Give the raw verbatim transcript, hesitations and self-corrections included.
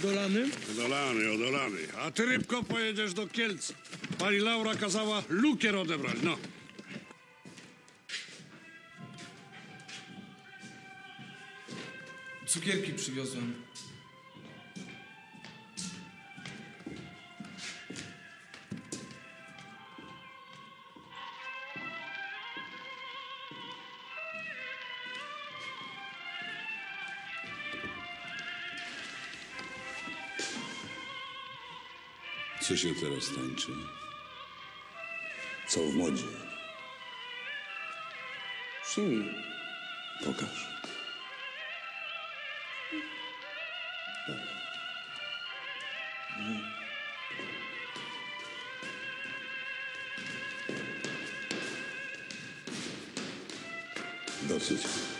odolany? Odolany, odolany. A ty, Rybko, pojedziesz do Kielc. Pani Laura kazała lukier odebrać, no. Cukierki przywiozłem. Co się teraz tańczy? Co w modzie? Przyjmij. Pokaż. Dosyć.